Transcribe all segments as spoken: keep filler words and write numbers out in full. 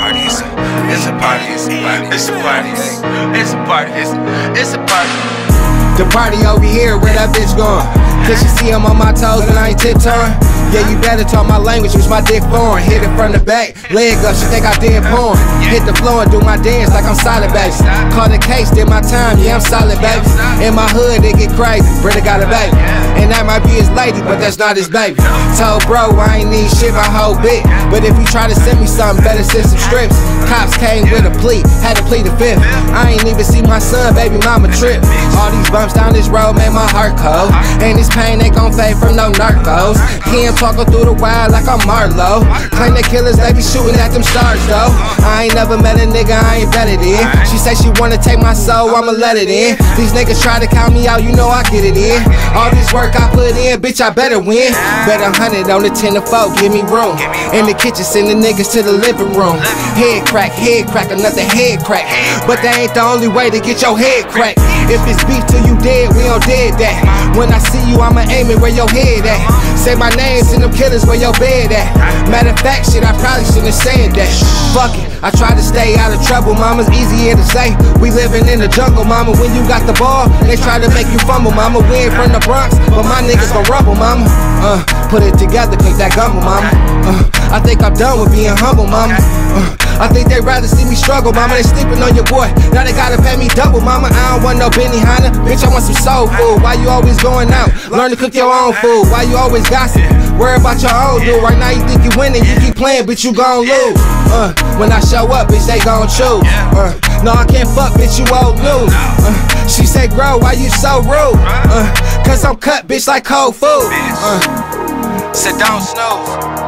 party, it's a, it's a party, it's a party, it's a party, it's a party, it's, it's a party. The party over here, where that bitch going? Cause you see I'm on my toes and I ain't tiptoeing. Yeah, you better talk my language, use my dick foreign. Hit it from the back, leg up, she think I did porn. Hit the floor and do my dance like I'm solid, baby. Call the case, did my time, yeah, I'm solid, baby. In my hood, it get crazy, brother got a baby. And that might be his lady, but that's not his baby. Told bro, I ain't need shit, my whole bit. But if you try to send me something, better send some strips. Cops came with a plea, had to plead the fifth. I ain't even see my son, baby mama trip. All these bumps down this road made my heart cold. And this pain ain't gon' fade from no narcos. Can't talkin' through the wild like I'm Marlo. Claim the killers, they be shooting at them stars though. I ain't never met a nigga I ain't better than. She say she wanna take my soul, I'ma let it in. These niggas try to count me out, you know I get it in. All this work I put in, bitch, I better win. Bet a hundred on the ten to four, give me room. In the kitchen, send the niggas to the living room. Head crack, head crack, another head crack. But that ain't the only way to get your head cracked. If it's beef till you dead, we don't dead that. When I see you, I'ma aim it where your head at. Say my name, send them killers where your bed at. Matter of fact, shit, I probably shouldn't have said that. Fuck it, I try to stay out of trouble, mama's easier to say. We living in the jungle, mama. When you got the ball, they try to make you fumble, mama. We ain't from the Bronx, but my niggas gon' rumble, mama. Uh, put it together, click that gumbo, mama. Uh, I think I'm done with being humble, mama. Uh, I think they rather see me struggle, mama. They sleeping on your boy, now they gotta pay me double, mama. I don't want no Benihana, bitch, I want some soul food. Why you always going out? Learn to cook your own food. Why you always gossiping? Worry about your own dude. Right now you think you winning, you keep playing, bitch, you gon' lose. Uh, when I show up, bitch, they gon' choose. Uh, no, I can't fuck, bitch, you old news. Uh, she said, grow, why you so rude? Uh, Cause I'm cut, bitch, like cold food. Uh, Said don't snooze.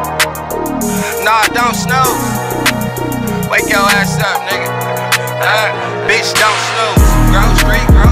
Nah, don't snooze. Wake your ass up, nigga. Uh, bitch, don't snooze. Grow street, grow